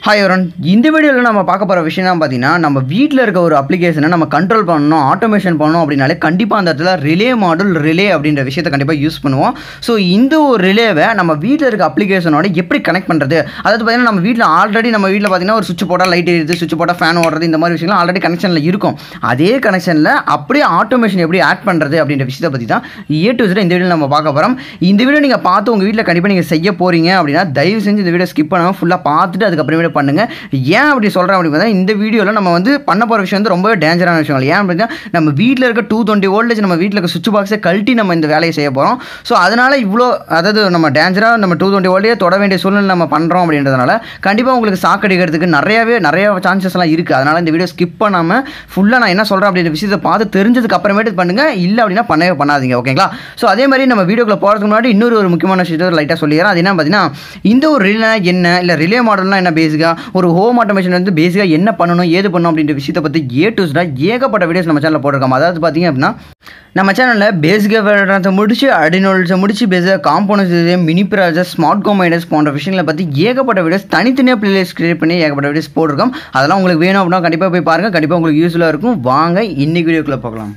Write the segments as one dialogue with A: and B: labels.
A: Hi everyone, இந்த வீடியோல நம்ம பார்க்க போற விஷயம் என்ன பாத்தீங்கன்னா நம்ம வீட்ல இருக்க ஒரு அப்ளிகேஷனை நம்ம கண்ட்ரோல் பண்ணனும் ஆட்டோமேஷன் பண்ணனும் அப்படினாலே கண்டிப்பா அந்த இடத்துல ரிலே மாடல் ரிலே அப்படிங்கற விஷயத்தை கண்டிப்பா யூஸ் பண்ணுவோம். சோ இந்த ஒரு ரிலேவை நம்ம வீட்ல இருக்க அப்ளிகேஷனோட எப்படி கனெக்ட் பண்றது? அதாவது பாத்தீங்கன்னா நம்ம வீட்ல ஆல்ரெடி பாத்தீங்கன்னா ஒரு சுவிட்ச் போட்டா லைட் எரியுது, சுவிட்ச் போட்டா ஃபேன் ஓடுறது இந்த மாதிரி விஷயங்கள் ஆல்ரெடி கனெக்ஷன்ல இருக்கும். அதே கனெக்ஷன்ல அப்படியே ஆட்டோமேஷன் எப்படி ஆட் பண்றது அப்படிங்கற விஷயத்தை பத்தி தான் A to Z இந்த வீடியோல நம்ம பார்க்க போறோம். இந்த வீடியோ நீங்க பார்த்து உங்க வீட்ல கண்டிப்பா நீங்க செய்ய போறீங்க அப்படினா தயவு செஞ்சு இந்த வீடியோ ஸ்கிப் பண்ணாம ஃபுல்லா பார்த்துட்டு அதுக்கு அப்புறம் பண்ணுங்க. ஏன் அப்படி சொல்றேன் அப்படினா இந்த வீடியோல நம்ம பண்ண போற விஷயம் ரொம்ப டேஞ்சரான விஷயம். ஏன் அப்படினா நம்ம வீட்ல இருக்க 220 வோல்டேஜ் நம்ம வீட்ல இருக்க சுவிட்ச் பாக்ஸை கழட்டி நம்ம இந்த வேலையை செய்ய போறோம். சோ அதனால இவ்ளோ அதாவது நம்ம டேஞ்சரா நம்ம 220 வோல்டேஜ் தொட வேண்டிய சூழ்நிலை நம்ம பண்றோம் அப்படின்றதனால கண்டிப்பா உங்களுக்கு ஷாக் அடிக்கிறதுக்கு நிறைய சான்சஸ் எல்லாம் இருக்கு. அதனால இந்த வீடியோ ஸ்கிப் பண்ணாம ஃபுல்லா நான் என்ன சொல்றேன் அப்படிங்கற விஷயத்தை பார்த்து தெரிஞ்சதுக்கு அப்புறமேட்டு பண்ணுங்க. இல்ல அப்படினா பண்ணவே பண்ணாதீங்க. ஓகேங்களா? சோ அதே மாதிரி நம்ம வீடியோக்குள்ள போறதுக்கு முன்னாடி இன்னொரு முக்கியமான விஷயத்தை லைட்டா சொல்லிறேன். அது என்ன பாத்தீங்கன்னா இந்த ஒரு ரிலே என்ன இல்ல ரிலே மாடல்னா என்ன பேசிக்கா ஒரு ஹோம் ஆட்டோமேஷன் பேசிக்கா என்ன பண்ணணும் ஏது பண்ணணும் அப்படின்ற விஷயத்தை பத்தி A to Z ஏகப்பட்ட வீடியோஸ் நம்ம சேனல்ல போட்டுருக்கோம். அதாவது பாத்தீங்க அப்படின்னா நம்ம சேனல்ல பேசிக்கா முடிச்சு ARDUINO முடிச்சு பேசிக்கா components mini process smart combiners போன்ற விஷயங்களை பத்தி ஏகப்பட்ட வீடியோஸ் தனித்தனியா பிளேலிஸ்ட் கிரியேட் பண்ணி ஏகப்பட்ட வீடியோஸ் போட்டுருக்கோம். அதெல்லாம் உங்களுக்கு வேணும் அப்படின்னா கண்டிப்பா போய் பாருங்க. கண்டிப்பா உங்களுக்கு யூஸ்ஃபுல்லா இருக்கும். வாங்க இன்னைக்கு வீடியோக்குள்ள பார்க்கலாம்.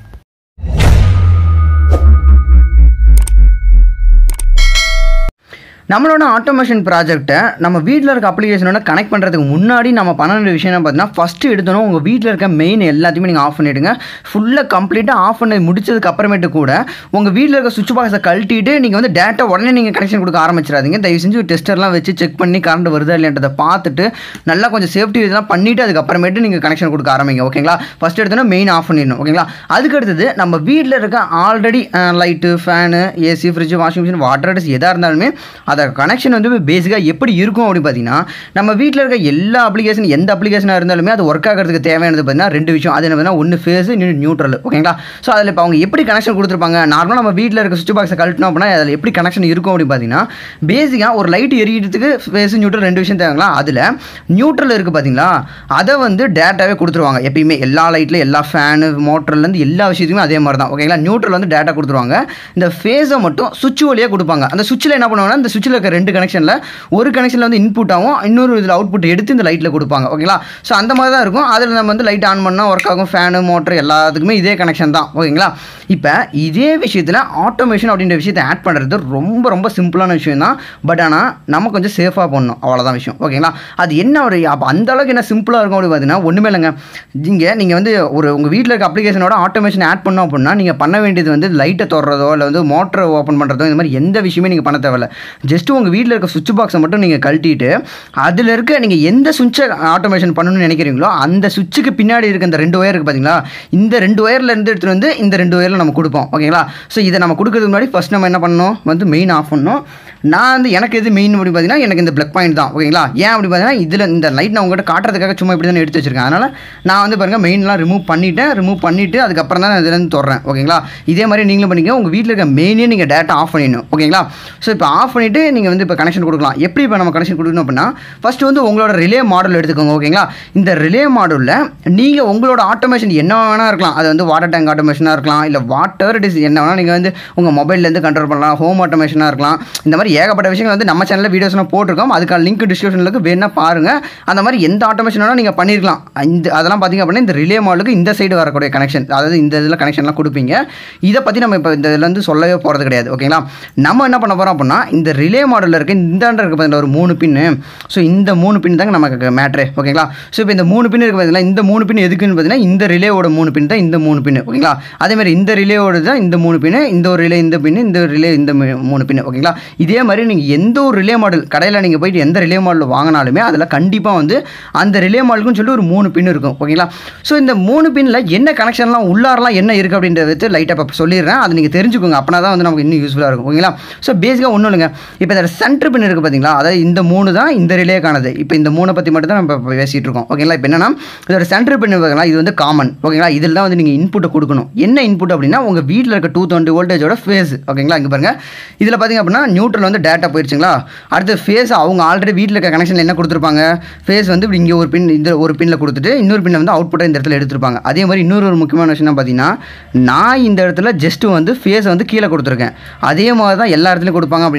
A: நம்மளோட ஆட்டோமேஷன் ப்ராஜெக்ட்டை நம்ம வீட்டில் இருக்க அப்ளிகேஷனோட கனெக்ட் பண்ணுறதுக்கு முன்னாடி நம்ம பண்ண வேண்டிய விஷயம் என்ன பார்த்தீங்கன்னா ஃபஸ்ட்டு எடுத்தோம் உங்கள் வீட்டில் இருக்க மெயின் எல்லாத்தையுமே நீங்கள் ஆஃப் பண்ணிவிடுங்க. ஃபுல்லாக கம்ப்ளீட்டாக ஆஃப் பண்ணி முடிச்சதுக்கு அப்புறமேட்டு கூட உங்கள் வீட்டில் இருக்க சுவிட்ச் பாக்ஸை கழட்டிட்டு நீங்கள் டேட்டா உடனே நீங்கள் கனெக்ஷன் கொடுக்க ஆரம்பிச்சிடாதீங்க. தயவு செஞ்சு டெஸ்டர்லாம் வச்சு செக் பண்ணி கரண்ட் வருதா இல்லைன்றதை பார்த்துட்டு நல்லா கொஞ்சம் சேஃப்டி இதெல்லாம் பண்ணிவிட்டு அதுக்கப்புறமேட்டு நீங்கள் கனெக்ஷன் கொடுக்க ஆரம்பிங்க. ஓகேங்களா? ஃபஸ்ட் எடுத்தோன்னா மெயின் ஆஃப் பண்ணிடணும். ஓகேங்களா? அதுக்கு அடுத்தது நம்ம வீட்டில் இருக்க already light fan AC fridge washing machine water heaters எதாக இருந்தாலுமே கனெக்ஷன் பேசிக்காக எப்படி இருக்கும் அப்படின்னு பார்த்தீங்கன்னா நம்ம வீட்டில் இருக்க எல்லா அப்ளிகேஷன் எந்த அப்ளிகேஷனாக இருந்தாலுமே அது ஒர்க் ஆகிறதுக்கு தேவையானது பார்த்தீங்கன்னா ரெண்டு விஷயம். அது என்ன பார்த்தீங்கன்னா ஒன்று ஃபேஸ் இன்னொன்று நியூட்ரல். ஓகேங்களா? ஸோ அதில் இப்போ அவங்க எப்படி கனெக்ஷன் கொடுத்துருப்பாங்க நார்மலாக நம்ம வீட்டில் இருக்க சுவிட்ச் பாக்ஸை கழட்டணும் அப்படின்னா அதில் எப்படி கனெக்ஷன் இருக்கும் அப்படின்னு பார்த்தீங்கன்னா பேசிக்காக ஒரு லைட் எரியறதுக்கு ஃபேஸ் நியூட்ரல் ரெண்டு விஷயம் தேவைங்களா. அதில் நியூட்ரல் இருக்குது பார்த்தீங்களா அதை டேட்டாவே கொடுத்துருவாங்க. எப்பயுமே எல்லா லைட்டில் எல்லா ஃபேனு மோட்டர்லேருந்து எல்லா விஷயத்துக்குமே அதே மாதிரி தான். ஓகேங்களா? நியூட்ரல் டேட்டா கொடுத்துருவாங்க. இந்த ஃபேஸை மட்டும் சுவிட்ச் வழியாக கொடுப்பாங்க. அந்த சுவிட்சில் என்ன பண்ணுவாங்கன்னா இந்த சுவிட்சில் இருக்க ரெண்டு கனெக்ஷனில் ஒரு கனெக்ஷனில் இன்புட் ஆகும், இன்னொரு இதில் அவுட்புட் எடுத்து இந்த லைட்டில் கொடுப்பாங்க. ஓகேங்களா? ஸோ அந்த மாதிரி தான் இருக்கும். அதில் நம்ம லைட் ஆன் பண்ணால் ஒர்க் ஆகும். ஃபேனு மோட்டர் எல்லாத்துக்குமே இதே கனெக்ஷன் தான். ஓகேங்களா? இப்போ இதே விஷயத்தில் ஆட்டோமேஷன் அப்படின்ற விஷயத்தை ஆட் பண்ணுறது ரொம்ப சிம்பிளான விஷயம் தான். பட் ஆனால் நம்ம கொஞ்சம் சேஃபாக பண்ணணும். அவ்வளோதான் விஷயம். ஓகேங்களா? அது என்ன ஒரு அப்போ அந்த அளவுக்கு என்ன சிம்பிளாக இருக்கும் அப்படின்னு பார்த்தீங்கன்னா ஒன்றுமே இல்லைங்க. நீங்கள் ஒரு உங்கள் வீட்டில் இருக்க அப்ளிகேஷனோட ஆட்டோமேஷன் ஆட் பண்ணோம் அப்படின்னா நீங்கள் பண்ண வேண்டியது லைட்டை தொடறதோ இல்லை மோட்டரை ஓப்பன் பண்ணுறதோ இந்த மாதிரி எந்த விஷயமே நீங்கள் பண்ண தேவையில்லை. ஜஸ்ட் உங்கள் வீட்டில் இருக்க சுவிட்ச் பாக்ஸை மட்டும் நீங்கள் கழட்டிட்டு அதில் இருக்க நீங்கள் எந்த சுவிட்சை ஆட்டோமேஷன் பண்ணணும்னு நினைக்கிறீங்களோ அந்த சுவிட்சுக்கு பின்னாடி இருக்க இந்த ரெண்டு ஒயர் இருக்குது பார்த்தீங்களா, இந்த ரெண்டு ஒயரில் இருந்து எடுத்துகிட்டு இந்த ரெண்டு ஒயரில் நம்ம கொடுப்போம். ஓகேங்களா? ஸோ இதை நம்ம கொடுக்கறதுக்கு முன்னாடி ஃபஸ்ட் நம்ம என்ன பண்ணணும் மெயின் ஆஃப் பண்ணணும். நான் எனக்கு எது மெயின் அப்படி பார்த்தீங்கன்னா எனக்கு இந்த பிளக் பாயிண்ட் தான். ஓகேங்களா? ஏன் அப்படி பார்த்தீங்கன்னா இதில் இந்த லைட் நான் உங்கள்கிட்ட காட்டுறதுக்காக சும்மா இப்படி தான் எடுத்து வச்சிருக்கேன். அதனால் நான் பாருங்கள் மெயின்லாம் ரிமூவ் பண்ணிவிட்டு அதுக்கப்புறம் தான் நான் இதுலேருந்து தொடறேன். ஓகேங்களா? இதே மாதிரி நீங்களும் பண்ணிக்க. உங்கள் வீட்டில் இருக்க மெயினே நீங்கள் டேட்டா ஆஃப் பண்ணிடணும். ஓகேங்களா? ஸோ இப்போ ஆஃப் பண்ணிவிட்டு நீங்கள் இப்போ கனெக்ஷன் கொடுக்கலாம். எப்படி இப்போ நம்ம கனெக்ஷன் கொடுக்கணும் அப்படின்னா ஃபர்ஸ்ட் உங்களோட ரிலே மாடல் எடுத்துக்கோங்க. ஓகேங்களா? இந்த ரிலே மாடலில் நீங்கள் உங்களோட ஆட்டோமேஷன் என்ன வேணால் இருக்கலாம். அது வாட்டர் டேங்க் ஆட்டோமேஷனாக இருக்கலாம், இல்லை வாட்டர் இட் இஸ் என்ன வேணால் நீங்கள் உங்கள் மொபைல்லேருந்து கண்ட்ரோல் பண்ணலாம், ஹோம் ஆட்டோமேஷனாக இருக்கலாம். இந்த மாதிரி ஏகப்பட்ட விஷயங்கள் நம்ம சேனலில் வீடியோஸ்லாம் போட்டிருக்கோம். அதுக்கான லிங்க் டிஸ்கிரிப்ஷனில் வேணால் பாருங்கள். அந்த மாதிரி எந்த ஆட்டோமேஷன் வேணால் நீங்கள் பண்ணியிருக்கலாம். அதெல்லாம் பார்த்தீங்க அப்படின்னா இந்த ரிலே மாடலுக்கு இந்த சைடு வரக்கூடிய கனெக்ஷன், அதாவது இந்த இதில் கனெக்ஷன்லாம் கொடுப்பீங்க. இதை பற்றி நம்ம இப்போ இந்த இதில் சொல்லவே போகிறது கிடையாது. ஓகேங்களா? நம்ம என்ன பண்ண போகிறோம் அப்படின்னா இந்த ரிலே மாடலில் இருக்க இந்த ஒரு 3 பின்னு. ஸோ இந்த 3 பின் தாங்க நமக்கு மேட்ரு. ஓகேங்களா? ஸோ இப்போ இந்த 3 பின் இருக்குது பார்த்தீங்களா, இந்த 3 பின் எதுக்குன்னு பார்த்தீங்கன்னா இந்த ரிலேவோட 3 பின் தான் இந்த 3 பின். ஓகேங்களா? அதேமாதிரி இந்த ரிலேவோட தான் இந்த 3 பின், இந்த ஒரு ரிலே இந்த பின், இந்த ரிலே இந்த 3 பின். ஓகேங்களா? இதே மாதிரி நீங்கள் எந்த ஒரு ரிலே மாடல் கடையில் நீங்கள் போயிட்டு எந்த ரிலே மாடல் வாங்கினாலுமே அதில் கண்டிப்பாக அந்த ரிலே மாடலுக்குன்னு சொல்லிட்டு ஒரு 3 பின் இருக்கும். ஓகேங்களா? ஸோ இந்த 3 பின்னில் என்ன கனெக்ஷன்லாம் உள்ளாரெலாம் என்ன இருக்குது அப்படின்றத லைட்டாக இப்போ சொல்லிடுறேன். அதை நீங்கள் தெரிஞ்சுக்கோங்க. அப்படின்னா தான் நமக்கு இன்னும் யூஸ்ஃபுல்லாக இருக்கும். ஓகேங்களா? ஸோ பேசிக்காக ஒன்றும் இல்லைங்க. இப்போ இந்த சென்டர் பின் இருக்குது பார்த்தீங்களா, அதாவது இந்த 3 தான் இந்த ரிலேக்கானது. இப்போ இந்த 3 பற்றி மட்டும் தான் நம்ம பேசிகிட்டு இருக்கோம். ஓகேங்களா? இப்போ என்னன்னா இதோட சென்டர் பின் பார்த்தீங்களா, இது காமன். ஓகேங்களா? இதில் தான் நீங்கள் இன்புட்டை கொடுக்கணும். என்ன இன்புட் அப்படின்னா உங்கள் வீட்டில் இருக்க 220 வோல்டேஜோட ஃபேஸ். ஓகேங்களா? இங்கே பாருங்கள். இதில் பார்த்தீங்க அப்படின்னா நியூட்ரல் டேட்டா போயிடுச்சுங்களா. அடுத்து ஃபேஸ் அவங்க ஆல்ரெடி வீட்டில் இருக்க கனெக்ஷனில் என்ன கொடுத்துருப்பாங்க, ஃபேஸ் இப்படி இங்கே ஒரு பின் இந்த ஒரு பின்னில் கொடுத்துட்டு இன்னொரு பின்னை அவுட்புட்டை இந்த இடத்துல எடுத்துருப்பாங்க. அதே மாதிரி இன்னொரு முக்கியமான விஷயம் பார்த்தீங்கன்னா நான் இந்த இடத்துல ஜஸ்ட்டு ஃபேஸை கீழே கொடுத்துருக்கேன். அதே மாதிரி தான் எல்லா இடத்துலையும் கொடுப்பாங்க அப்படின்றதெல்லாம் கிடையவே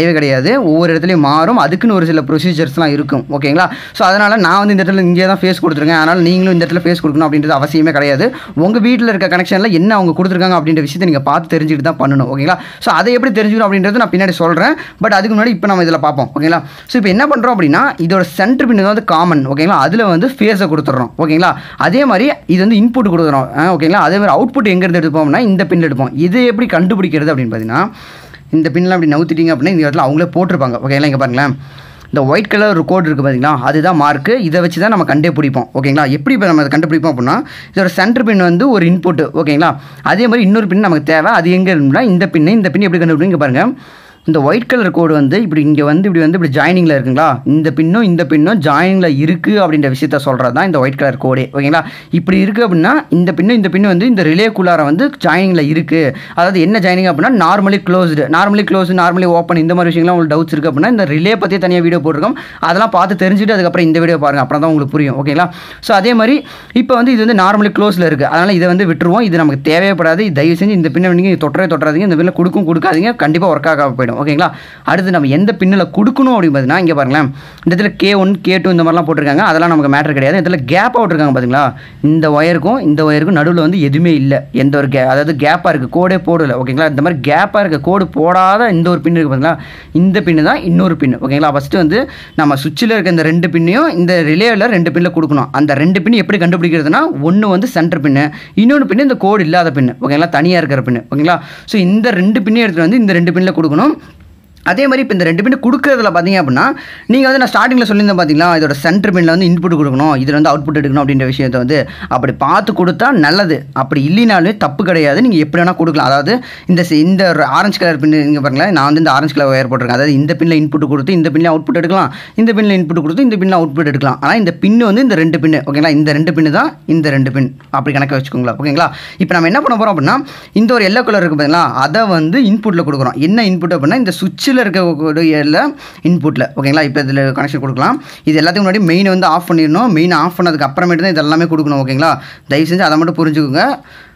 A: கிடையவே கிடையாது. ஒவ்வொரு இடத்துலையும் மாறும். அதுக்குன்னு ஒரு சில ப்ரொசீஜர்ஸ்லாம் இருக்கும். ஓகேங்களா? ஸோ அதனால் நான் வந்து இந்த இடத்துல இங்கே தான் ஃபேஸ் கொடுத்துருக்கேன். அதனால் நீங்களும் இந்த இடத்துல ஃபேஸ் கொடுக்கணும் அப்படின்றது அவசியமே கிடையாது. உங்கள் வீட்டில் இருக்க கனெக்ஷனில் என்ன அவங்க கொடுத்துருக்காங்க அப்படின்ற விஷயத்தை நீங்கள் பார்த்து தெரிஞ்சுக்கிட்டு தான் பண்ணணும். ஓகேங்களா? ஸோ அதை எப்படி தெரிஞ்சுக்கணும் அப்படின்றது நான் பின்னாடி சொல்கிறேன். பட் அதுக்கு முன்னாடி இப்போ நம்ம இதில் பார்ப்போம். ஓகேங்களா? ஸோ இப்போ என்ன பண்ணுறோம் அப்படின்னா இதோட சென்டர் பின் வந்து காமன். ஓகேங்களா? அதில் வந்து ஃபேஸை கொடுத்துட்றோம். ஓகேங்களா? அதே மாதிரி இது வந்து இன்புட் கொடுக்குறோம். ஓகேங்களா? அதே மாதிரி அவுட்புட் எங்கேருந்து எடுப்போம்னா இந்த பின் எடுப்போம். இது எப்படி கண்டுபிடிக்கிறது அப்படின்னு பார்த்தீங்கன்னா இந்த பின்னில் அப்படி நவுத்திட்டிங்க அப்படின்னா இந்த இடத்துல அவங்களே போட்டிருப்பாங்க. ஓகேங்களா? இங்கே பாருங்களேன், இந்த ஒயிட் கலர் ஒரு கோட் இருக்குது பார்த்தீங்களா, அதுதான் மார்க்கு. இதை வச்சு தான் நம்ம கண்டுபிடிப்போம். ஓகேங்களா? எப்படி இப்போ நம்ம அதை கண்டுபிடிப்போம் அப்படின்னா இதோட சென்டர் பின் வந்து ஒரு இன்புட். ஓகேங்களா? அதே மாதிரி இன்னொரு பின் நமக்கு தேவை. அது எங்கே இருக்குன்னா இந்த பின் எப்படி கண்டுபிடிங்க பாருங்கள். இந்த ஒயிட் கலர் கோடு வந்து இப்படி இங்கே வந்து இப்படி ஜாயினிங்கில் இருக்குங்களா, இந்த பின்னும் ஜாயினிங்கில் இருக்குது அப்படின்ற விஷயத்த சொல்கிறது தான் இந்த ஒயிட் கலர் கோடே. ஓகேங்களா? இப்படி இருக்குது அப்படின்னா இந்த பின்னு வந்து இந்த ரிலேக்குள்ளார வந்து ஜாயினிங்கில் இருக்குது. அதாவது என்ன ஜாயினிங் அப்படின்னா நார்மலி க்ளோஸ்டு நார்மலி ஓப்பன் இந்த மாதிரி விஷயங்கள்லாம் உங்களுக்கு டவுட்ஸ் இருக்குது அப்படின்னா இந்த ரிலே பற்றி தனியாக வீடியோ போட்டிருக்கோம். அதெல்லாம் பார்த்து தெரிஞ்சுட்டு அதுக்கப்புறம் இந்த வீடியோ பாருங்கள். அப்புறம் தான் உங்களுக்கு புரியும். ஓகேங்களா? ஸோ அதே மாதிரி இப்போ வந்து இது வந்து நார்மலி க்ளோஸில் இருக்குது. அதனால் இதை வந்து விட்டுருவோம். இது நமக்கு தேவைப்படாது. தயவு செஞ்சு இந்த பின்னை நீங்கள் தொட்டுறாதீங்க. இந்த பின்னில் கொடுக்காதீங்க. கண்டிப்பாக ஒர்க் ஆக போயிடும். ஓகேங்களா? அடுத்து நம்ம எந்த பின்னில் கொடுக்கணும் அப்படின்னு பார்த்தீங்கன்னா இங்கே பாருங்களேன், இந்த இடத்துல K1 K2 இந்த மாதிரிலாம் போட்டிருக்காங்க. அதெல்லாம் நமக்கு மேட்டர் கிடையாது. இதில் கேப்பாக விட்டுருக்காங்க பார்த்தீங்களா, இந்த ஒயருக்கும் நடுவில் வந்து எதுவுமே இல்லை. எந்த ஒரு அதாவது கேப்பாக இருக்குது, கோடே போடலை. ஓகேங்களா? இந்த மாதிரி கேப்பாக இருக்க கோடு போடாத இந்த ஒரு பின் இருக்குது பார்த்தீங்களா, இந்த பின்னு தான் இன்னொரு பின். ஓகேங்களா? ஃபஸ்ட்டு வந்து நம்ம சுவிட்சில் இருக்க இந்த 2 பின்னையும் இந்த ரிலேவில் 2 பின்னில் கொடுக்கணும். அந்த 2 பின் எப்படி கண்டுபிடிக்கிறதுனா ஒன்று வந்து சென்டர் பின்னு, இன்னொன்று பின்னு இந்த கோடு இல்லாத பின்னு. ஓகேங்களா? தனியாக இருக்கிற பின்னு. ஓகேங்களா? ஸோ இந்த 2 பின்னையும் எடுத்துகிட்டு வந்து இந்த 2 பின்னில் கொடுக்கணும். அதே மாதிரி இப்போ இந்த 2 பின் கொடுக்குறதுல பார்த்தீங்க அப்படின்னா நீங்கள் வந்து நான் ஸ்டார்டிங்கில் சொல்லியிருந்தேன் பார்த்தீங்களா, இதோட சென்டர் பின்னில் வந்து இன்புட் கொடுக்கணும், இதில் வந்து அவுட்புட் எடுக்கணும் அப்படின்ற விஷயத்தை வந்து அப்படி பார்த்து கொடுத்தா நல்லது. அப்படி இல்லைனாலுமே தப்பு கிடையாது. நீங்கள் எப்படி வேணால் கொடுக்கலாம். அதாவது இந்த ஆரஞ்சு கலர் பின் இங்கே பாருங்களேன், நான் வந்து இந்த ஆரஞ்சு கலர் ஒயர் போட்டிருக்கேன். அதாவது இந்த பின்னில் இன்புட் கொடுத்து இந்த பின்னில் அவுட்புட் எடுக்கலாம், இந்த பின்னில் இன்புட் கொடுத்து இந்த பின்னில் அவுட்புட் எடுக்கலாம். ஆனால் இந்த பின்னு வந்து இந்த 2 பின்னு. ஓகேங்களா? இந்த 2 பின்னு தான் இந்த 2 பின். அப்படி கணக்க வச்சுக்கோங்களா? ஓகேங்களா? இப்போ நம்ம என்ன பண்ண போகிறோம் அப்படின்னா இந்த ஒரு எல்லோ கலர் இருக்குது பார்த்தீங்களா, அதை வந்து இன்புட்டில் கொடுக்குறோம். என்ன இன்புட் அப்படின்னா இந்த சுவிட்சில் இருக்க இன்புட்டில். ஓகேங்களா? இப்போ இதில் கனெக்ஷன் கொடுக்கலாம். இது எல்லாத்துக்கும் முன்னாடி மெயின் வந்து ஆஃப் பண்ணிடணும். மெயின் ஆஃப் பண்ணதுக்கு அப்புறமேட்டு தான் இதெல்லாமே கொடுக்கணும். ஓகேங்களா? தயவு செஞ்சு அதை மட்டும் புரிஞ்சுக்கோங்க.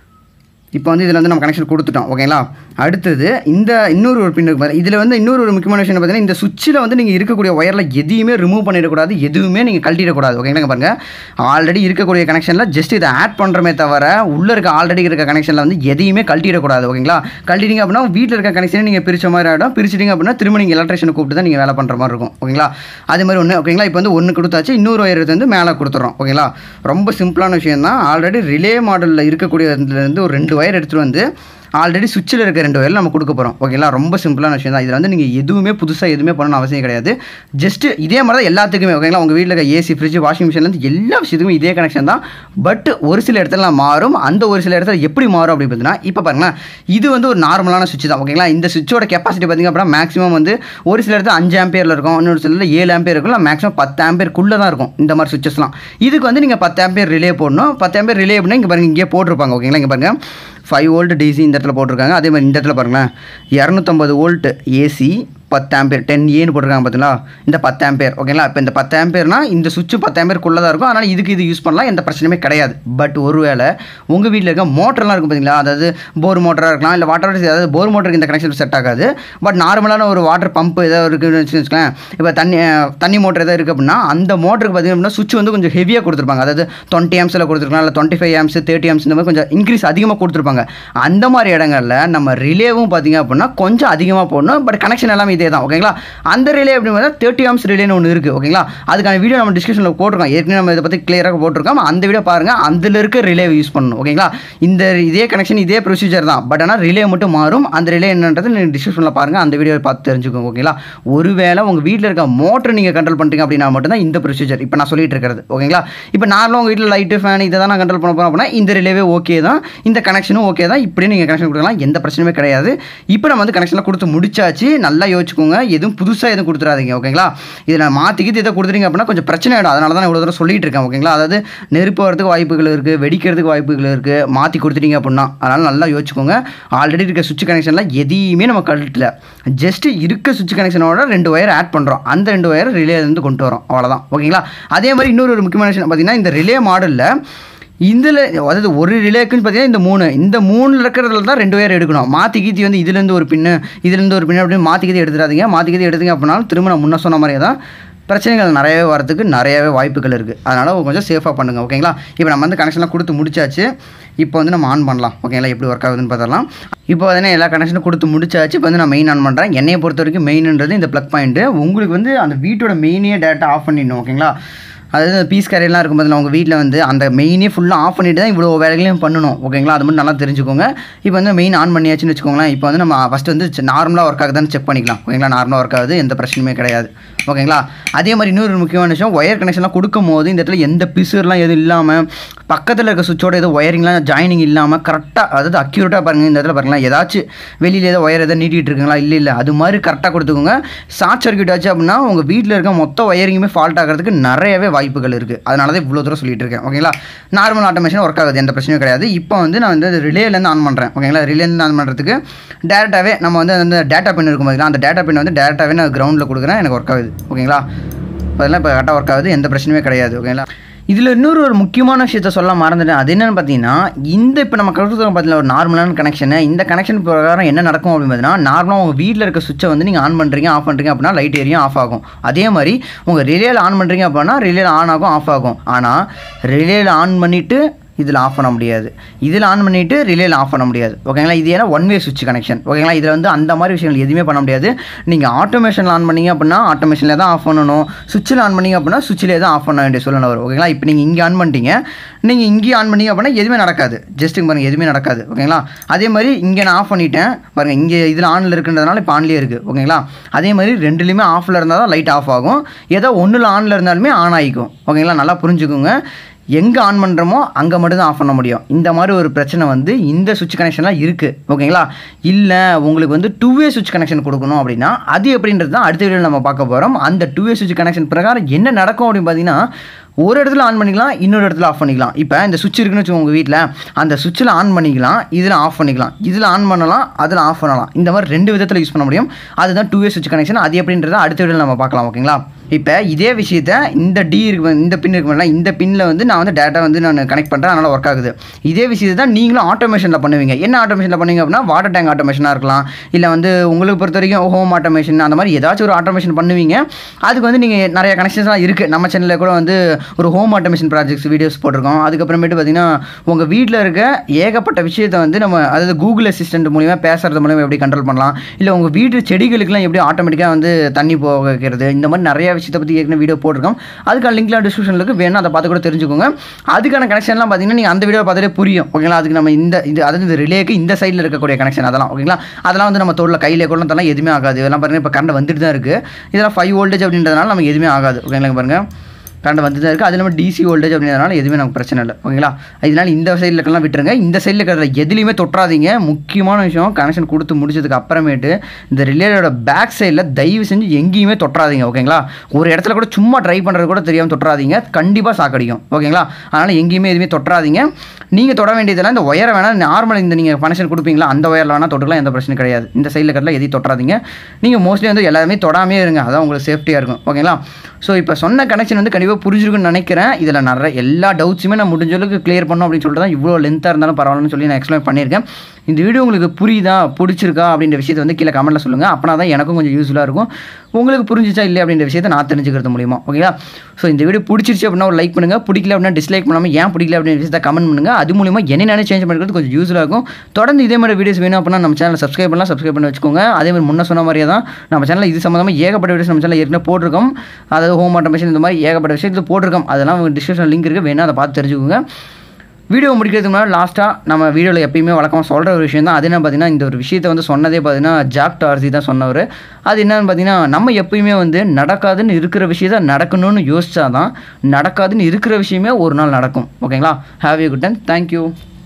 A: இப்போ வந்து இதில் வந்து நம்ம கனெக்ஷன் கொடுத்துட்டோம். ஓகேங்களா? அடுத்தது இந்த இன்னொரு பின் இருக்கு. இதில் வந்து இன்னொரு முக்கியமான விஷயம் பார்த்தீங்கன்னா இந்த சுவிட்சில் வந்து நீங்கள் இருக்கக்கூடிய ஒயரில் எதையுமே ரிமூவ் பண்ணிடக்கூடாது, எதுவுமே நீங்கள் கழட்டிடக்கூடாது. ஓகேங்களா? பாருங்கள், ஆல்ரெடி இருக்கக்கூடிய கனெக்ஷனில் ஜஸ்ட் இதை ஆட் பண்ணுறமே தவிர உள்ளே இருக்க ஆல்ரெடி இருக்க கனெக்ஷனில் வந்து எதையுமே கழட்டிடக்கூடாது. ஓகேங்களா? கழட்டிட்டீங்க அப்படின்னா வீட்டில் இருக்க கனெக்ஷனை நீங்கள் பிரித்த மாதிரி ஆகிடும். பிரிச்சிட்டிங்க அப்படின்னா திரும்ப நீங்கள் எலக்ட்ரிஷனை கூப்பிட்டு தான் நீங்கள் வேலை பண்ணுற மாதிரி இருக்கும். ஓகேங்களா? அது மாதிரி ஒன்று. ஓகேங்களா? இப்போ வந்து ஒன்று கொடுத்தாச்சு, இன்னொரு ஒயர் வந்து மேலே கொடுத்துட்றோம். ஓகேங்களா? ரொம்ப சிம்பிளான விஷயம் தான். ஆல்ரெடி ரிலே மாடலில் இருக்கக்கூடியதுலேருந்து ஒரு 2 ஒயர் எடுத்துகிட்டு வந்து ஆல்ரெடி சுவிட்சில் இருக்க 2 ஒயரில் நம்ம கொடுக்க போகிறோம். ஓகேங்களா? ரொம்ப சிம்பிளான விஷயம் தான். இதில் வந்து நீங்கள் எதுவுமே புதுசாக எதுவுமே பண்ணணும் அவசியம் கிடையாது. ஜஸ்ட் இதே மாதிரி தான் எல்லாத்துக்குமே. ஓகேங்களா? உங்கள் வீட்டில் இருக்க ஏசி, ஃப்ரிட்ஜ், வாஷிங் மிஷின்லேருந்து எல்லா விஷயத்துக்கும் இதே கனெக்ஷன் தான். பட் ஒரு சில இடத்துல மாறும். அந்த ஒரு சில இடத்துல எப்படி மாறும் அப்படின்னு பார்த்தீங்கன்னா இப்போ பாருங்களேன், இது வந்து ஒரு நார்மலான சுவிட்ச் தான். ஓகேங்களா? இந்த சுவிட்சோட கெப்பாசிட்டி பார்த்திங்க அப்படின்னா மேக்ஸிமம் வந்து ஒரு சில இடத்துல 5 ஆம்பியரில் இருக்கும், இன்னொரு சில 7 ஆம்பியர் இருக்கும், இல்லை மேக்ஸிமம் 10 ஆம்பியருக்குள்ளே தான் இருக்கும் இந்த மாதிரி சுவிட்சஸ்லாம். இதுக்கு வந்து நீங்கள் 10 ஆம்பியர் ரிலே போடணும். 10 ஆம்பியர் ரிலே அப்படின்னா இங்கே பாருங்கள், இங்கே போட்டிருப்பாங்க. ஓகேங்களா? இங்கே பாருங்கள் 5 வோல்ட் டிசி இந்த இடத்துல போட்டிருக்காங்க. அதே மாதிரி இந்த இடத்துல பாருங்களேன் 250 வோல்ட் ஏசி 10 ஆம்பியர் 10ஏன்னு போட்டிருக்காங்க பார்த்தீங்களா, இந்த 10 ஆம்பியர். ஓகேங்களா? இப்போ இந்த 10 ஆம்பியர்னா இந்த சுவிட்ச் 10 ஆம்பியருக்குள்ளே தான் இருக்கும். அதனால் இது யூஸ் பண்ணலாம், எந்த பிரச்சனையுமே கிடையாது. பட் ஒருவேளை உங்கள் வீட்டில் இருக்க மோட்டர்லாம் இருக்கும் பார்த்தீங்களா, அதாவது போர் மோட்டராக இருக்கலாம், இல்லை வாட்டர், அதாவது போர் மோட்டருக்கு இந்த கனெக்ஷன் செட் ஆகாது. பட் நார்மலான ஒரு வாட்டர் பம்ப் ஏதாவது இருக்குன்னு வச்சுக்கோங்களேன். இப்போ தண்ணி மோட்டர் எதாவது இருக்குது அப்படின்னா அந்த மோட்டருக்கு பார்த்தீங்கன்னா சுவிட்ச் வந்து கொஞ்சம் ஹெவியாக கொடுத்துருப்பாங்க. அதாவது 20 ஆம்ஸில் கொடுத்துருக்கலாம், இல்லை 25 ஆம்ஸ் 30 ஆம்ஸ் இந்த மாதிரி கொஞ்சம் இன்க்ரீஸ் அதிகமாக கொடுத்துருப்பாங்க. அந்த மாதிரி இடங்களில் நம்ம ரிலேவும் பார்த்தீங்க அப்படின்னா கொஞ்சம் அதிகமாக போடணும். பட் கனெக்ஷன் எல்லாமே இதே தான். ஓகேங்களா? அந்த ரிலே எப்படி 30 ஆம்ஸ் ரிலேன்னு ஒன்று இருக்குது. ஓகேங்களா? அதுக்கான வீடியோ நம்ம டிஸ்கிரிப்ஷனில் போட்டிருக்கோம். ஏற்கனவே நம்ம இதை பற்றி கிளியராக போட்டிருக்கோம். அந்த வீடியோ பாருங்கள். அதில் இருக்க ரிலே யூஸ் பண்ணணும். ஓகேங்களா? இதே கனெக்ஷன் இதே ப்ரொசீஜர் தான். பட் ஆனால் ரிலே மட்டும் மாறும். அந்த ரிலே என்னன்றது நீங்கள் டிஸ்கிரிப்ஷனில் பாருங்கள். அந்த வீடியோ பார்த்து தெரிஞ்சுக்கோங்க. ஓகேங்களா? ஒருவேளை உங்கள் வீட்டில் இருக்க மோட்டர் நீங்கள் கண்ட்ரோல் பண்ணுறீங்க அப்படின்னா மட்டும்தான் இந்த ப்ரொசீஜர் இப்போ நான் சொல்லிட்டு இருக்கிறது. ஓகேங்களா? இப்போ நார்மலாக உங்கள் வீட்டில் லைட்டு, ஃபேன் இதை தான் நான் கண்ட்ரோல் பண்ண போகிறோம் அப்படின்னா இந்த ரிலேவே ஓகே தான், இந்த கனெக்ஷனும் ஓகே தான். இப்படியே நீங்கள் கனெக்ஷன் கொடுக்கலாம், எந்த பிரச்சனையுமே கிடையாது. இப்போ நம்ம வந்து கனெக்ஷனில் கொடுத்து முடிச்சாச்சு. நல்லா யோசிச்சுக்கோங்க, எதுவும் புதுசாக எதுவும் கொடுத்துறாதீங்க. ஓகேங்களா? இதில் மாற்றிக்கிட்டு இதை கொடுத்துறீங்க அப்படின்னா கொஞ்சம் பிரச்சனை ஆகிடும். அதனால தான் இவ்வளோ தூரம் சொல்லிட்டு இருக்கேன். ஓகேங்களா? அதாவது நெருப்பு வரதுக்கு வாய்ப்புகள் இருக்குது, வெடிக்கிறதுக்கு வாய்ப்புகள் இருக்குது மாற்றி கொடுத்துட்டீங்க அப்படின்னா. அதனால் நல்லா யோசிச்சுக்கோங்க. ஆல்ரெடி இருக்க சுவிட்ச் கனெக்ஷனில் எதையுமே நம்ம கழட்டல, ஜஸ்ட் இருக்க சுவிட்ச் கனெக்ஷனோட 2 ஒயர் ஆட் பண்ணுறோம். அந்த 2 ஒயர் ரிலேலேருந்து கொண்டு வரோம், அவ்வளோதான். ஓகேங்களா? அதே மாதிரி இன்னொரு முக்கியமான விஷயம் பார்த்தீங்கன்னா இந்த ரிலே மாடலில் இதில் அதாவது ஒரு ரிலேக்குன்னு பார்த்தீங்கன்னா இந்த மூணில் இருக்கிறதுல தான் 2 ஒயர் எடுக்கணும். மாற்றி கீத்தி வந்து இதுலேருந்து ஒரு பின்னு அப்படின்னு மாற்றி கீத்தி எடுத்துடாதீங்க. மாற்றி கீத்தி எடுத்தீங்க அப்படின்னாலும் திரும்ப நான் முன்ன சொன்ன மாதிரியே தான் பிரச்சனைகள் நிறையவே வரதுக்கு நிறையவே வாய்ப்புகள் இருக்குது. அதனால் கொஞ்சம் சேஃபாக பண்ணுங்கள். ஓகேங்களா? இப்போ நம்ம வந்து கனெக்ஷன்லாம் கொடுத்து முடிச்சாச்சு. இப்போ வந்து நம்ம ஆன் பண்ணலாம். ஓகேங்களா? எப்படி ஒர்க் ஆகுதுன்னு பார்த்தரலாம். இப்போ வந்து எல்லா கனெக்ஷனும் கொடுத்து முடிச்சாச்சு. இப்போ வந்து நான் மெயின் ஆன் பண்ணுறேன். என்னையை பொறுத்த வரைக்கும் மெயின்ன்றது இந்த ப்ளக் பாயிண்ட்டு. உங்களுக்கு வந்து அந்த வீட்டோட மெயினே டேரெக்டாக ஆஃப் பண்ணிடணும். ஓகேங்களா? அதாவது பீஸ் கேரியெல்லாம் இருக்கும் போது உங்கள் வீட்டில் வந்து அந்த மெயினே ஃபுல்லாக ஆஃப் பண்ணிட்டு தான் இவ்வளோ வேலைகளையும் பண்ணணும். ஓகேங்களா? அது மட்டும் நல்லா தெரிஞ்சுக்கோங்க. இப்போ வந்து மெயின் ஆன் பண்ணியாச்சுன்னு வச்சுக்கோங்களேன். இப்போ வந்து நம்ம ஃபஸ்ட்டு வந்து நார்மலாக ஒர்க் ஆகுதான்னு செக் பண்ணிக்கலாம். ஓகேங்களா? நார்மலாக ஒர்க் ஆகுது, எந்த பிரச்சனையுமே கிடையாது. ஓகேங்களா? அதே மாதிரி இன்னொரு முக்கியமான விஷயம், ஒயர் கனெக்ஷன்லாம் கொடுக்கும் போது இந்த இடத்துல எந்த பிசுலாம் எதுவும் இல்லாமல் பக்கத்தில் இருக்க சுவிட்சோட எதுவும் ஒயரிங்லாம் ஜாயினிங் இல்லாமல் கரெக்டாக அதாவது அக்யூரேட்டாக பாருங்கள். இந்த இடத்துல பாருங்களா ஏதாச்சும் வெளியில் ஏதோ ஒயர் எதாவது நீட்டிகிட்டு இருக்குங்களா? இல்லை அது மாதிரி கரெக்டாக கொடுத்துக்கோங்க. ஷார்ட் சர்க்யூட் ஆச்சு அப்படின்னா உங்கள் வீட்டில் இருக்க மொத்த ஒயரிங்குமே ஃபால்ட் ஆகிறதுக்கு நிறையவே வாய்ப்புகள் இருக்குது. அதனால தான் இவ்வளோ தூரம் சொல்லிட்டு இருக்கேன். ஓகேங்களா? நார்மல் ஆட்டோமேஷன் ஒர்க் ஆகுது, எந்த பிரச்சனையும் கிடையாது. இப்போ வந்து நான் வந்து ரிலேலேருந்து ஆன் பண்ணுறேன். ஓகேங்களா? ரிலேலேருந்து ஆன் பண்ணுறதுக்கு டேரெக்டாகவே நம்ம வந்து அந்த டேட்டா பின் இருக்கும் போது அந்த டேட்டா பின் வந்து டேரெக்டாகவே நான் கிரவுண்டில் கொடுக்குறேன். எனக்கு ஒர்க் ஆகுது. ஓகேங்களா? அதெல்லாம் இப்போ கரெக்டாக ஒர்க் ஆகுது, எந்த பிரச்சனையுமே கிடையாது. ஓகேங்களா? இதில் இன்னொரு முக்கியமான விஷயத்த சொல்ல மறந்துட்டேன். அது என்னென்னு பார்த்தீங்கன்னா, இப்போ நம்ம கொடுத்துருக்கோம் பார்த்தீங்கன்னா ஒரு நார்மலான கனெக்ஷனு. இந்த கனெக்ஷன் பிரகாரம் என்ன நடக்கும் அப்படின்னு பார்த்தீங்கன்னா, நார்மலாக உங்கள் வீட்டில் இருக்க சுவிட்சை வந்து நீங்கள் ஆன் பண்ணுறீங்க ஆஃப் பண்ணுறீங்க அப்படின்னா லைட் எரியும், ஆஃப் ஆகும். அதே மாதிரி உங்கள் ரிலேயில் ஆன் பண்ணுறீங்க அப்படின்னா ரிலேயில் ஆன் ஆகும், ஆஃப் ஆகும். ஆனால் ரிலேயில் ஆன் பண்ணிவிட்டு இதில் ஆஃப் பண்ண முடியாது, இதில் ஆன் பண்ணிவிட்டு ரிலேயில் ஆஃப் பண்ண முடியாது. ஓகேங்களா? இது ஏன்னா ஒன் வே சுவிட்ச் கனெக்ஷன். ஓகேங்களா? இதில் வந்து அந்த மாதிரி விஷயங்கள் எதுவுமே பண்ண முடியாது. நீங்கள் ஆட்டோமேஷனில் ஆன் பண்ணிங்க அப்படின்னா ஆட்டோமேஷனில் தான் ஆஃப் பண்ணணும், சுவிட்சில் ஆன் பண்ணிங்க அப்படின்னா சுவிட்சிலே தான் ஆஃப் பண்ண வேண்டிய சூழ்நிலை வரும். ஓகேங்களா? இப்போ நீங்கள் இங்கே ஆன் பண்ணிட்டீங்க, நீங்கள் இங்கே ஆன் பண்ணிங்க அப்படின்னா எதுவுமே நடக்காது. ஜஸ்ட்டுங்க பாருங்கள், எதுவுமே நடக்காது. ஓகேங்களா? அதே மாதிரி இங்கே நான் ஆஃப் பண்ணிட்டேன் பாருங்கள், இங்கே இதில் ஆனில் இருக்குன்றதுனால இப்போ ஆன்லேயே இருக்குது. ஓகேங்களா? அதே மாதிரி ரெண்டுலேயுமே ஆஃபில் இருந்தால் தான் லைட் ஆஃப் ஆகும், ஏதோ ஒன்றில் ஆனில் இருந்தாலுமே ஆன் ஆகிக்கும். ஓகேங்களா? நல்லா புரிஞ்சுக்கோங்க. எங்கே ஆன் பண்ணுறோமோ அங்கே மட்டும் தான் ஆஃப் பண்ண முடியும். இந்த மாதிரி ஒரு பிரச்சனை வந்து இந்த சுவிட்ச் கனெக்ஷன்லாம் இருக்குது. ஓகேங்களா? இல்லை உங்களுக்கு வந்து 2 வே சுவிட்ச் கனெக்ஷன் கொடுக்கணும் அப்படின்னா அது எப்படின்றது தான் அடுத்த வீடியோவில் நம்ம பார்க்க போகிறோம். அந்த 2 வே சுவிட்ச் கனெக்ஷன் பிரகாரம் என்ன நடக்கும் அப்படின்னு பார்த்தீங்கன்னா, ஒரு இடத்துல ஆன் பண்ணிக்கலாம், இன்னொரு இடத்துல ஆஃப் பண்ணிக்கலாம். இப்போ இந்த சுவிட்ச் இருக்குன்னு வச்சுக்கோங்க உங்கள் வீட்டில், அந்த சுவிட்சில் ஆன் பண்ணிக்கலாம், இதில் ஆஃப் பண்ணிக்கலாம், இதில் ஆன் பண்ணலாம், அதில் ஆஃப் பண்ணலாம். இந்த மாதிரி 2 விதத்தில் யூஸ் பண்ண முடியும். அதுதான் 2 வே சுவிட்ச் கனெக்ஷன். அது எப்படின்றத அடுத்த வீடியோவில் நம்ம பார்க்கலாம். ஓகேங்களா? இப்போ இதே விஷயத்தை இந்த இந்த பின் இருக்குங்களா, இந்த பின்னில் வந்து நான் வந்து டேட்டா வந்து நான் கனெக்ட் பண்ணுறேன், அதனால் ஒர்க் ஆகுது. இதே விஷயத்தை தான் நீங்களும் ஆட்டோமேஷனில் பண்ணுவீங்க. என்ன ஆட்டோமேஷனில் பண்ணுவீங்க அப்படின்னா வாட்டர் டேங்க் ஆட்டோமேஷனாக இருக்கலாம், இல்லை வந்து உங்களுக்கு பொறுத்த வரைக்கும் ஹோம் ஆட்டோமேஷன் அந்த மாதிரி ஏதாச்சும் ஒரு ஆட்டோமேஷன் பண்ணுவீங்க. அதுக்கு வந்து நீங்கள் நிறைய கனெக்ஷன்ஸ்லாம் இருக்குது. நம்ம சேனலில் கூட வந்து ஒரு ஹோம் ஆட்டோமேஷன் ப்ராஜெக்ட்ஸ் வீடியோஸ் போட்டிருக்கோம். அதுக்கப்புறமேட்டு பார்த்தீங்கன்னா உங்கள் வீட்டில் இருக்க ஏகப்பட்ட விஷயத்தை வந்து நம்ம அதாவது கூகுள் அசிஸ்டன்ட் மூலிமா பேசுகிறது மூலிமா எப்படி கண்ட்ரோல் பண்ணலாம், இல்லை உங்கள் வீட்டு செடிகளுக்கெல்லாம் எப்படி ஆட்டோமேட்டிக்காக வந்து தண்ணி போக வைக்கிறது, இந்த மாதிரி நிறைய விஷயத்தை பற்றி ஏற்கனவே வீடியோ போட்டிருக்கோம். அதுக்கான லிங்க்லாம் டிஸ்கிரிப்ஷனில் இருக்குது, வேணும் அதை பார்த்து கூட தெரிஞ்சுக்கோங்க. அதுக்கான கனெக்ஷன்லாம் பார்த்தீங்கன்னா நீங்கள் அந்த வீடியோ பார்த்தாலே புரியும். ஓகேங்களா? அதுக்கு நம்ம அதாவது இந்த ரிலேக்கு இந்த சைடில் இருக்கக்கூடிய கனெக்ஷன் அதெல்லாம். ஓகேங்களா? அதெல்லாம் வந்து நம்ம தோளில் கையில் கூட தரலாம், எதுவுமே ஆகாது. இதெல்லாம் பாருங்கள், இப்போ கரண்ட் வந்துட்டு தான் இருக்குது. இதெல்லாம் 5 வோல்டேஜ் அப்படின்றதுனால நமக்கு எதுவுமே ஆகாது. ஓகேங்களா? பாருங்கள், கரண்ட் வந்து தான் இருக்குது. அது இல்லாமல் டிசி வோல்டேஜ் அப்படின்றதுனால எதுவுமே நமக்கு பிரச்சனை இல்லை. ஓகேங்களா? இதனால் இந்த சைடில் இருக்கலாம் விட்டுருங்க. இந்த சைடில் இருக்கிற எதுலையுமே தொற்றாதீங்க. முக்கியமான விஷயம், கனெக்ஷன் கொடுத்து முடிச்சதுக்கு அப்புறமேட்டு இந்த ரிலேயோட பேக் சைடில் தயவு செஞ்சு எங்கேயுமே தொற்றாதீங்க. ஓகேங்களா? ஒரு இடத்துல கூட சும்மா ட்ரை பண்ணுறது கூட தெரியாமல் தொற்றாதீங்க, கண்டிப்பாக சாக்கடிக்கும். ஓகேங்களா? அதனால் எங்கேயுமே எதுவுமே தொற்றாதீங்க. நீங்கள் தொட வேண்டியதெல்லாம் இந்த ஒயரை வேணால் நார்மல் இந்த நீங்கள் கனெக்ஷன் கொடுப்பீங்களா அந்த ஒயரில் வேணால் தொட்டுக்கலாம், எந்த பிரச்சனையும் கிடையாது. இந்த சைடில் இருக்கிறதுல எதையும் தொற்றாதீங்க. நீங்கள் மோஸ்ட்லி வந்து எல்லாருமே தொடாமே இருங்க, அதான் உங்களுக்கு சேஃப்டியாக இருக்கும். ஓகேங்களா? ஸோ இப்போ சொன்ன கனெக்ஷன் வந்து கண்டிப்பாக புரிஞ்சிருக்குன்னு நினைக்கிறேன். இதில் நிறைய எல்லா டவுட்ஸுமே நான் முடிஞ்ச அளவுக்கு கிளியர் பண்ணோம் அப்படின்னு சொல்லிட்டு தான் இவ்வளோ லென்த்தாக இருந்தாலும் பரவாயில்லன்னு சொல்லி நான் எக்ஸ்பிளைன் பண்ணியிருக்கேன். இந்த வீடியோ உங்களுக்கு புரியுதா, பிடிச்சிருக்கா அப்படின்ற விஷயத்தை வந்து கீழே கமெண்ட்டில் சொல்லுங்கள். அப்போனா தான் எனக்கும் கொஞ்சம் யூஸ்ஃபுல்லாக இருக்கும். உங்களுக்கு புரிஞ்சிச்சா இல்லை அப்படின்ற விஷயத்தை நான் தெரிஞ்சுக்கிறது மூலிமா. ஓகேங்களா? ஸோ இந்த வீடியோ பிடிச்சிருச்சு அப்படின்னா ஒரு லைக் பண்ணுங்கள், பிடிக்கல அப்படின்னா டிஸ்லைக் பண்ணாமல் ஏன் பிடிக்கல அப்படின்ற விஷயத்தை கமெண்ட் பண்ணுங்கள். அது மூலிமா என்ன சேஞ்ச் பண்ணுறது கொஞ்சம் யூஸ்ஃபுல்லாக இருக்கும். தொடர்ந்து இதே மாதிரி வீடியோஸ் வேணும் அப்படின்னா நம்ம சேனலை சப்ஸ்கிரைப் பண்ணி வச்சுக்கோங்க. அதே மாதிரி முன்ன சொன்ன மாதிரியே தான் நம்ம சேனலில் இது சம்மந்தமாக ஏகப்பட்ட வீடியோஸ் நம்ம சேனலில் ஏற்கனவே போட்டிருக்கோம். அதாவது ஹோம் ஆட்டோமேஷன் இந்த மாதிரி ஏகப்பட்ட விஷயத்தில் போட்டிருக்கோம். அதெல்லாம் டிஸ்கிரிப்ஷன் லிங்க் இருக்குது, வேணால் அதை பார்த்து தெரிஞ்சுக்கோங்க. வீடியோ முடிக்கிறதுக்கு முன்னாடி லாஸ்ட்டாக நம்ம வீடியோவில் எப்பயுமே வழக்கமாக சொல்கிற ஒரு விஷயம் தான். அது என்ன பார்த்தீங்கன்னா, இந்த ஒரு விஷயத்தை வந்து சொன்னதே பார்த்தீங்கன்னா ஜாக் டார்சி தான் சொன்னவர். அது என்னன்னு பார்த்தீங்கன்னா, நம்ம எப்பயுமே வந்து நடக்காதுன்னு இருக்கிற விஷயத்தை நடக்கணும்னு யோசிச்சா தான் நடக்காதுன்னு இருக்கிற விஷயமே ஒரு நாள் நடக்கும். ஓகேங்களா? Have you good time. Thank you.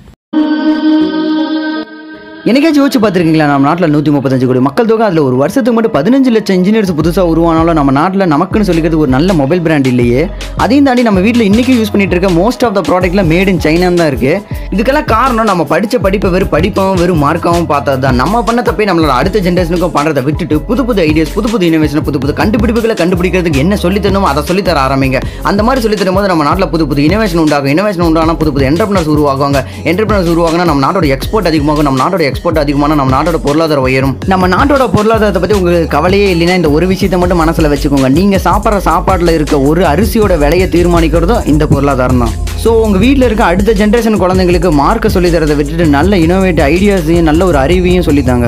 A: என்னைக்காச்சும் யோசிச்சு பார்த்துருக்கீங்களா, நம்ம நாட்டில் 135 கோடி மக்கள் தொகை, அதில் ஒரு வருஷத்துக்கு மட்டும் 15 லட்சம் இன்ஜினியர்ஸ் புதுசாக உருவானாலும் நம்ம நாட்டில் நமக்குன்னு சொல்லிக்கிறது ஒரு நல்ல மொபைல் பிராண்ட் இல்லையே. அதையும் தாண்டி நம்ம வீட்டில் இன்றைக்கி யூஸ் பண்ணிட்டு இருக்க மோஸ்ட் ஆஃப் த ப்ராடக்ட்ல மேட் இன் சைனா தான் இருக்குது. இதுக்கெல்லாம் காரணம் நம்ம படித்த படிப்பை படிப்பாகவும் வெறும் மார்க்காகவும் பார்த்தது தான். நம்ம பண்ண தப்பே நம்மளோட அடுத்த ஜென்ரேஷனுக்கும் பண்ணுறதை விட்டுட்டு புது ஐடியாஸ், புது இனோவேஷன், புது கண்டுபிடிப்புகளை கண்டுபிடிக்கிறதுக்கு என்ன சொல்லித்தரணுமோ அதை சொல்லித்தர ஆரம்பிங்க. அந்த மாதிரி சொல்லித்தரும் போது நம்ம நாட்டில் புது இனோவேஷன் உண்டாகும். இனோவேஷன் உண்டானா புது என்டர்பிரினர்ஸ் உருவாகுவாங்க. என்டர்பிரினர்ஸ் உருவாகுனா நம்ம நாட்டோட எக்ஸ்போர்ட் அதிகமாகும். நம்ம நாட்டோட எக்ஸ்போர்ட் அதிகமான நம்ம நாட்டோட பொருளாதாரம் உயரும். நம்ம நாட்டோட பொருளாதாரத்தை பற்றி உங்களுக்கு கவலையே இல்லைன்னா இந்த ஒரு விஷயத்தை மட்டும் மனசில் வச்சுக்கோங்க. நீங்கள் சாப்பிட்ற சாப்பாட்டில் இருக்க ஒரு அரிசியோட விலையை தீர்மானிக்கிறதும் இந்த பொருளாதாரம் தான். ஸோ உங்கள் வீட்டில் இருக்க அடுத்த ஜென்ரேஷன் குழந்தைங்களுக்கு மார்க்கை சொல்லித்தரதை விட்டுட்டு நல்ல இனோவேட்டிவ் ஐடியாஸையும் நல்ல ஒரு அறிவையும் சொல்லித்தாங்க.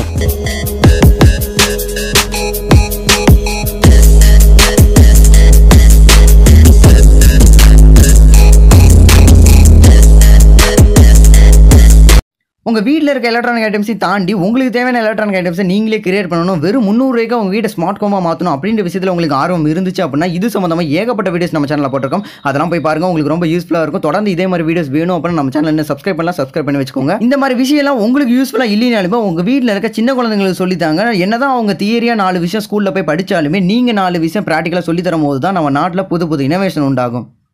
A: உங்கள் வீட்டில் இருக்க எலக்ட்ரானிக் ஐட்டம்ஸை தாண்டி உங்களுக்கு தேவையான எலக்ட்ரானிக் ஐட்டம்ஸை நீங்களே கிரியேட் பண்ணணும். வெறும் 300 ரூபாய்க்கு உங்கள் வீட்டை ஸ்மார்ட் ஹோமாக மாற்றணும் அப்படின்ற விஷயத்தில் உங்களுக்கு ஆர்வம் இருந்துச்சு அப்படின்னா இது சம்மந்தமாக ஏகப்பட்ட வீடியோஸ் நம்ம சேனலில் போட்டிருக்கோம். அதெல்லாம் போய் பாருங்கள், உங்களுக்கு ரொம்ப யூஸ்ஃபுல்லாக இருக்கும். தொடர்ந்து இதே மாதிரி வீடியோஸ் வேணும் அப்படின்னா நம்ம சேனல் என்ன சப்ஸ்கிரைப் பண்ணி வச்சுக்கோங்க. இந்த மாதிரி விஷயம்லாம் உங்களுக்கு யூஸ்ஃபுல்லாக இல்லைனாலுமே உங்கள் வீட்டில் இருக்க சின்ன குழந்தைங்களுக்கு சொல்லித்தாங்க. என்னதான் அவங்க தியரியாக 4 விஷயம் ஸ்கூலில் போய் படித்தாலுமே நீங்கள் 4 விஷயம் ப்ராக்டிக்கலாக சொல்லித்தரும் போது தான் நம்ம நாட்டில் புது இனோவேஷன் உண்டாகும்.